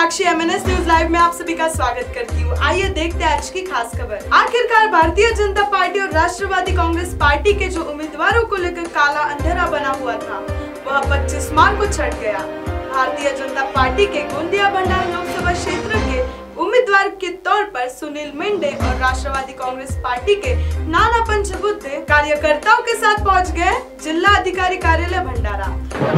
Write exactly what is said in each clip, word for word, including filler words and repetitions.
साक्षी MNS news live में आप सभी का स्वागत करती हूँ। आइए देखते हैं आज की खास खबर। आखिरकार भारतीय जनता पार्टी और राष्ट्रवादी कांग्रेस पार्टी के जो उम्मीदवारों को लेकर काला अंधेरा बना हुआ था वह पच्चीस मार्च को छट गया। भारतीय जनता पार्टी के गोंदिया भंडार लोकसभा क्षेत्र के उम्मीदवार के तौर पर सुनील मेंढे और राष्ट्रवादी कांग्रेस पार्टी के नाना पंचबुद्धे कार्यकर्ताओं के साथ पहुंच गए जिला अधिकारी कार्यालय भंडारा।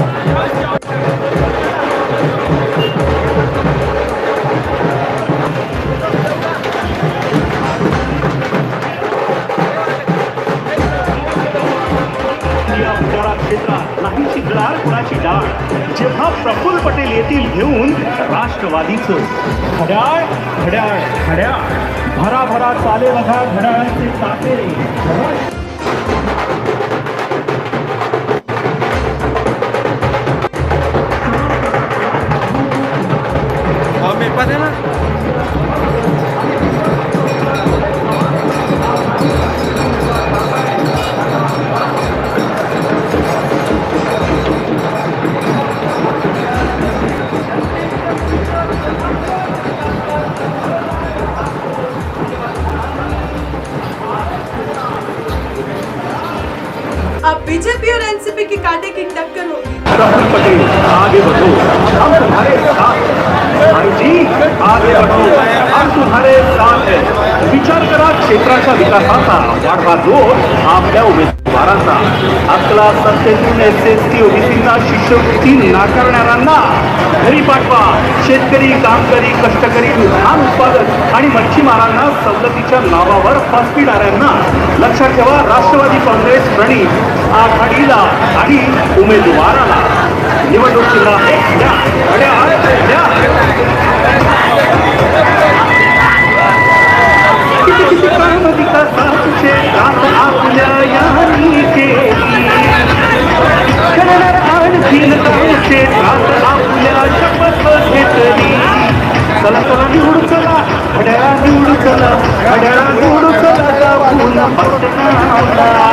जेव्हा प्रफुल्ल पटेल येथील घेऊन राष्ट्रवादीचं घड्याळ घड्याळ घड्याळ भराभरा चाले बघा घड्याळाचे ताते। हमें पता है ना अब बीजेपी और एनसीपी की कांटे की टक्कर होगी। प्रफुल्ल पटेल आगे बढ़ो, हम तुम्हारे साथ हैं। भाई जी आगे बढ़ो, हम तुम्हारे साथ हैं। विचार करा क्षेत्राच्या विकासाचा वाढवा जोर आपल्या उमेदवारांचा। आपला सत्तेतून एस एस टी ओबीसींना शिष्यवृत्ती नाकारणाऱ्यांना घरी पाठवा। शेतकरी कामगारी कष्टकरी धान उत्पादक आणि मच्छीमारांना सवलतीच्या नावावर फास पिणाऱ्यांना लक्षात ठेवा। राष्ट्रवादी काँग्रेस प्रणित आघाडीला आणि उमेदवाराला निवडणूक चिन्ह आहे द्या, घड्याळ द्या। किती किती काम विकासाचे रात आपल्या यांनी केली, करणार आणखीन कामचे रात आपल्या शपथ घेतली। चला चला निवडू चला, घड्याळा निवडू चला, घड्याळा निवडू चला, जाऊन पटनाला।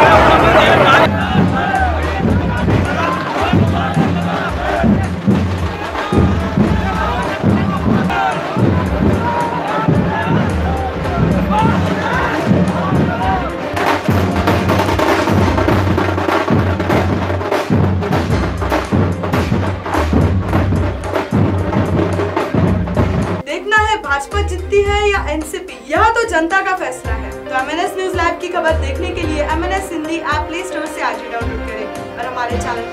भाजपा जीतती है या एनसीपी, यह तो जनता का फैसला है। तो एमएनएस न्यूज लाइव की खबर देखने के लिए MNS Hindi app play store से आज ही डाउनलोड करें और हमारे चैनल